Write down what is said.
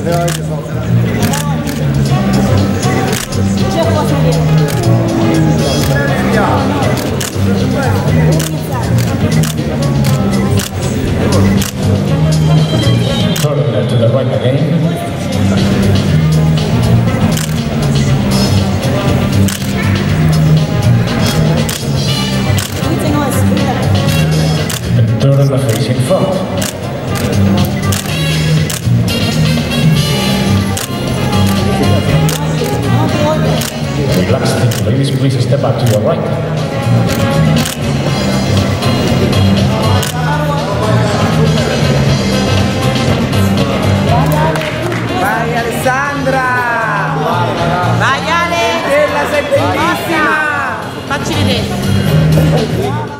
Turn to the right again. And turn facing front. Relax, ladies, please step back to your right. Vai Alessandra! Vai Ale! Bella, sei bellissima! Facci vedere.